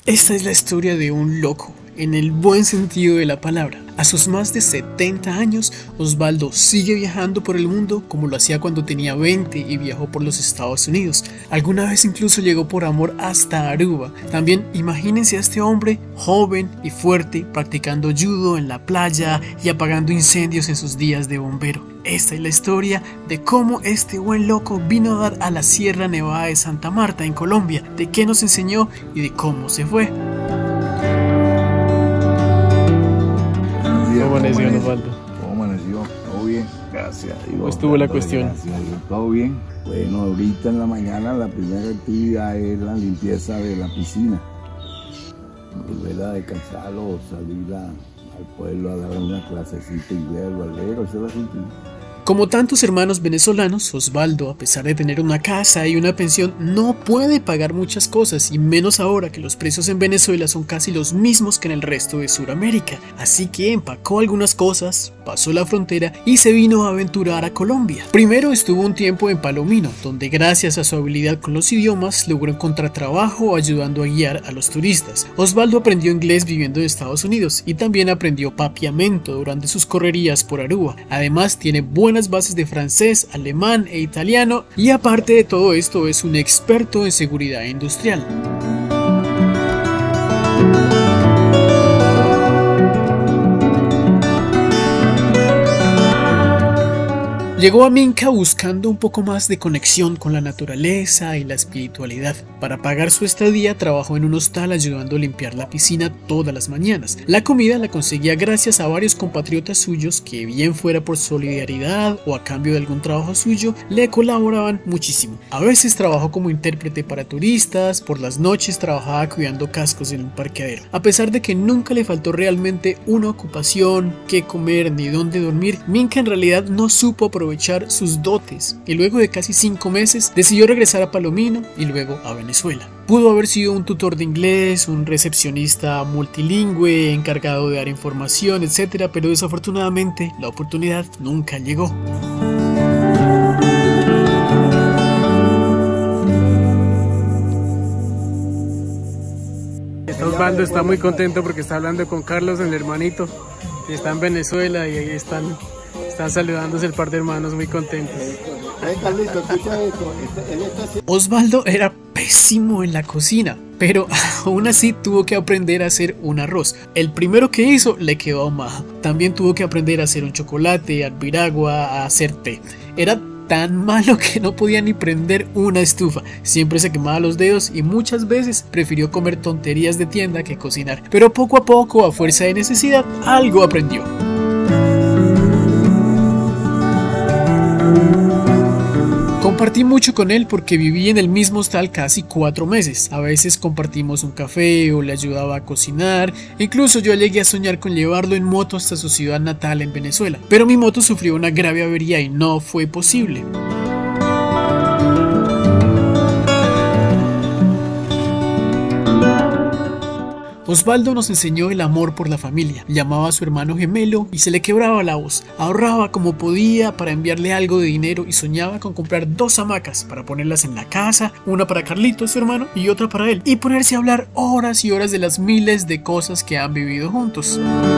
Esta es la historia de un loco, en el buen sentido de la palabra. A sus más de 70 años, Osvaldo sigue viajando por el mundo como lo hacía cuando tenía 20 y viajó por los Estados Unidos. Alguna vez incluso llegó por amor hasta Aruba. También imagínense a este hombre joven y fuerte practicando judo en la playa y apagando incendios en sus días de bombero. Esta es la historia de cómo este buen loco vino a dar a la Sierra Nevada de Santa Marta en Colombia, de qué nos enseñó y de cómo se fue. ¿Cómo amaneció, Osvaldo? ¿Cómo amaneció? ¿Todo bien? Gracias. ¿Cómo estuvo la cuestión? Gracias. ¿Todo bien? Bueno, ahorita en la mañana la primera actividad es la limpieza de la piscina. Volver a descansarlo o salir al pueblo a dar una clasecita inglés al barbero, eso es la rutina. Como tantos hermanos venezolanos, Osvaldo, a pesar de tener una casa y una pensión, no puede pagar muchas cosas, y menos ahora que los precios en Venezuela son casi los mismos que en el resto de Sudamérica. Así que empacó algunas cosas, pasó la frontera y se vino a aventurar a Colombia. Primero estuvo un tiempo en Palomino, donde gracias a su habilidad con los idiomas logró encontrar trabajo ayudando a guiar a los turistas. Osvaldo aprendió inglés viviendo en Estados Unidos y también aprendió papiamento durante sus correrías por Aruba. Además tiene buenas bases de francés, alemán e italiano, y aparte de todo esto es un experto en seguridad industrial. Llegó a Minca buscando un poco más de conexión con la naturaleza y la espiritualidad. Para pagar su estadía trabajó en un hostal ayudando a limpiar la piscina todas las mañanas. La comida la conseguía gracias a varios compatriotas suyos que, bien fuera por solidaridad o a cambio de algún trabajo suyo, le colaboraban muchísimo. A veces trabajó como intérprete para turistas, por las noches trabajaba cuidando cascos en un parqueadero. A pesar de que nunca le faltó realmente una ocupación, qué comer ni dónde dormir, Minca en realidad no supo aprovechar sus dotes y luego de casi 5 meses decidió regresar a Palomino y luego a Venezuela. Pudo haber sido un tutor de inglés, un recepcionista multilingüe, encargado de dar información, etc., pero desafortunadamente la oportunidad nunca llegó. Osvaldo está muy contento porque está hablando con Carlos, el hermanito, y está en Venezuela y ahí están saludándose el par de hermanos muy contentos. Osvaldo era pésimo en la cocina, pero aún así tuvo que aprender a hacer un arroz. El primero que hizo le quedó maja. También tuvo que aprender a hacer un chocolate, a hervir agua, a hacer té. Era tan malo que no podía ni prender una estufa. Siempre se quemaba los dedos y muchas veces prefirió comer tonterías de tienda que cocinar. Pero poco a poco, a fuerza de necesidad, algo aprendió. Compartí mucho con él porque viví en el mismo hostal casi 4 meses. A veces compartimos un café o le ayudaba a cocinar. Incluso yo llegué a soñar con llevarlo en moto hasta su ciudad natal en Venezuela. Pero mi moto sufrió una grave avería y no fue posible. Osvaldo nos enseñó el amor por la familia. Llamaba a su hermano gemelo y se le quebraba la voz. Ahorraba como podía para enviarle algo de dinero y soñaba con comprar 2 hamacas para ponerlas en la casa, una para Carlitos, su hermano, y otra para él, y ponerse a hablar horas y horas de las miles de cosas que han vivido juntos.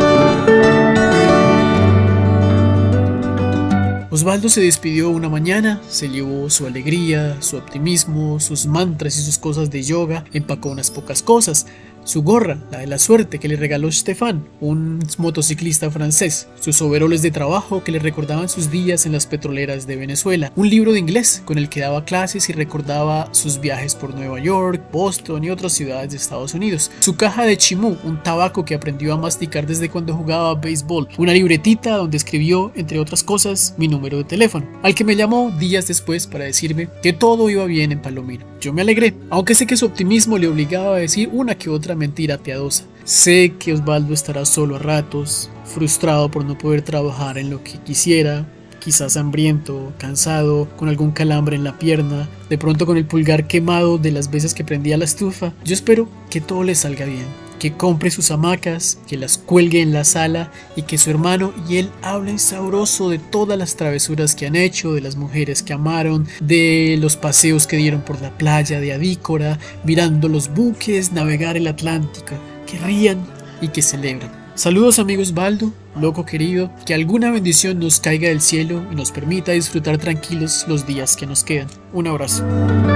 Osvaldo se despidió una mañana, se llevó su alegría, su optimismo, sus mantras y sus cosas de yoga, empacó unas pocas cosas. Su gorra, la de la suerte que le regaló Stefan, un motociclista francés, sus overoles de trabajo que le recordaban sus días en las petroleras de Venezuela, un libro de inglés con el que daba clases y recordaba sus viajes por Nueva York, Boston y otras ciudades de Estados Unidos, su caja de chimú, un tabaco que aprendió a masticar desde cuando jugaba béisbol, una libretita donde escribió, entre otras cosas, mi número de teléfono, al que me llamó días después para decirme que todo iba bien en Palomino. Yo me alegré, aunque sé que su optimismo le obligaba a decir una que otra mentira piadosa. Sé que Osvaldo estará solo a ratos, frustrado por no poder trabajar en lo que quisiera, quizás hambriento, cansado, con algún calambre en la pierna, de pronto con el pulgar quemado de las veces que prendía la estufa. Yo espero que todo le salga bien, que compre sus hamacas, que las cuelgue en la sala y que su hermano y él hablen sabroso de todas las travesuras que han hecho, de las mujeres que amaron, de los paseos que dieron por la playa de Adícora, mirando los buques navegar el Atlántico, que rían y que celebran. Saludos amigos Baldo, loco querido, que alguna bendición nos caiga del cielo y nos permita disfrutar tranquilos los días que nos quedan. Un abrazo.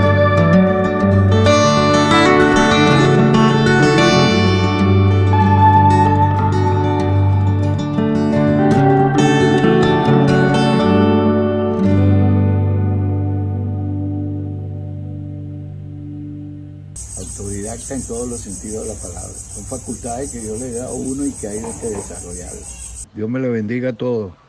Autodidacta en todos los sentidos de la palabra. Son facultades que Dios le da a uno y que hay que desarrollarlas. Dios me le bendiga a todos.